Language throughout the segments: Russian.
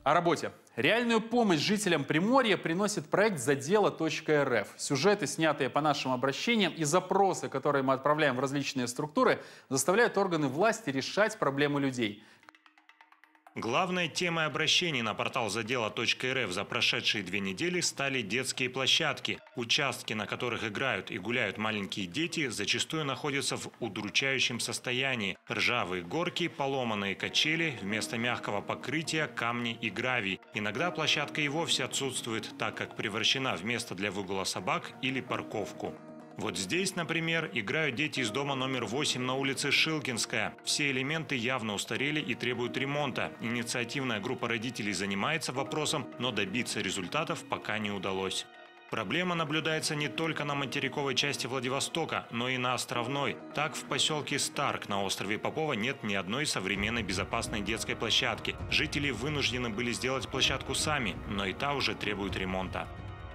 О работе. Реальную помощь жителям Приморья приносит проект «Задело.рф». Сюжеты, снятые по нашим обращениям, и запросы, которые мы отправляем в различные структуры, заставляют органы власти решать проблемы людей. Главной темой обращений на портал Задело.рф за прошедшие 2 недели стали детские площадки. Участки, на которых играют и гуляют маленькие дети, зачастую находятся в удручающем состоянии. Ржавые горки, поломанные качели, вместо мягкого покрытия камни и гравий. Иногда площадка и вовсе отсутствует, так как превращена в место для выгула собак или парковку. Вот здесь, например, играют дети из дома номер 8 на улице Шилкинская. Все элементы явно устарели и требуют ремонта. Инициативная группа родителей занимается вопросом, но добиться результатов пока не удалось. Проблема наблюдается не только на материковой части Владивостока, но и на островной. Так, в поселке Старк на острове Попова нет ни одной современной безопасной детской площадки. Жители вынуждены были сделать площадку сами, но и та уже требует ремонта.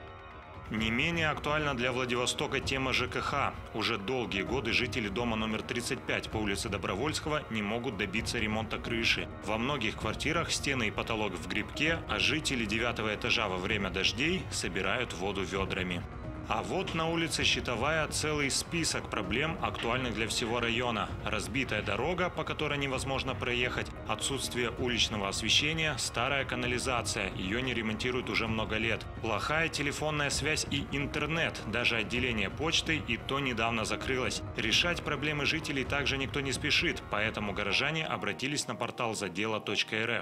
Не менее актуальна для Владивостока тема ЖКХ. Уже долгие годы жители дома номер 35 по улице Добровольского не могут добиться ремонта крыши. Во многих квартирах стены и потолок в грибке, а жители 9-го этажа во время дождей собирают воду ведрами. А вот на улице Щитовая целый список проблем, актуальных для всего района. Разбитая дорога, по которой невозможно проехать, отсутствие уличного освещения, старая канализация, ее не ремонтируют уже много лет. Плохая телефонная связь и интернет, даже отделение почты и то недавно закрылось. Решать проблемы жителей также никто не спешит, поэтому горожане обратились на портал Задело.рф.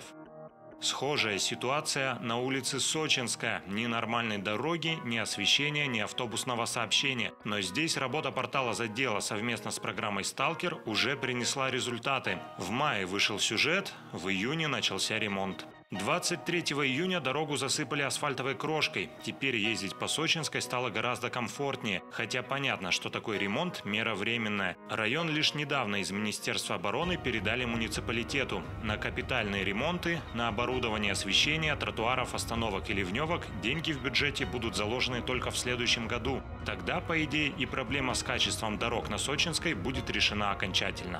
Схожая ситуация на улице Сочинская. Ни нормальной дороги, ни освещения, ни автобусного сообщения. Но здесь работа портала Задело совместно с программой «Сталкер» уже принесла результаты. В мае вышел сюжет, в июне начался ремонт. 23 июня дорогу засыпали асфальтовой крошкой. Теперь ездить по Сочинской стало гораздо комфортнее. Хотя понятно, что такой ремонт – мера временная. Район лишь недавно из Министерства обороны передали муниципалитету. На капитальные ремонты, на оборудование освещения, тротуаров, остановок и ливневок деньги в бюджете будут заложены только в следующем году. Тогда, по идее, и проблема с качеством дорог на Сочинской будет решена окончательно.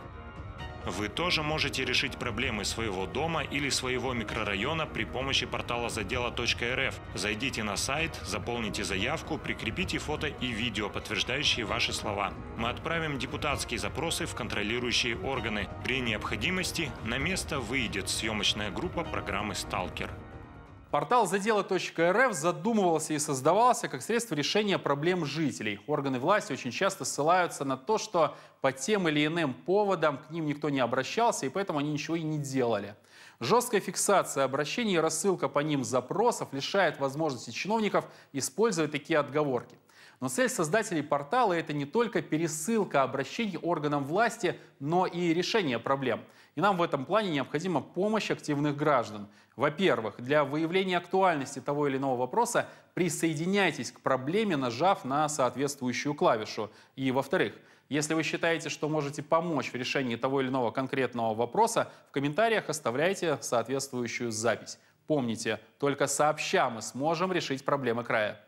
Вы тоже можете решить проблемы своего дома или своего микрорайона при помощи портала Задело.рф. Зайдите на сайт, заполните заявку, прикрепите фото и видео, подтверждающие ваши слова. Мы отправим депутатские запросы в контролирующие органы. При необходимости на место выйдет съемочная группа программы «Сталкер». Портал Задело.рф задумывался и создавался как средство решения проблем жителей. Органы власти очень часто ссылаются на то, что по тем или иным поводам к ним никто не обращался, и поэтому они ничего и не делали. Жесткая фиксация обращений и рассылка по ним запросов лишает возможности чиновников использовать такие отговорки. Но цель создателей портала – это не только пересылка обращений органам власти, но и решение проблем. И нам в этом плане необходима помощь активных граждан. Во-первых, для выявления актуальности того или иного вопроса присоединяйтесь к проблеме, нажав на соответствующую клавишу. И во-вторых, если вы считаете, что можете помочь в решении того или иного конкретного вопроса, в комментариях оставляйте соответствующую запись. Помните, только сообща мы сможем решить проблемы края.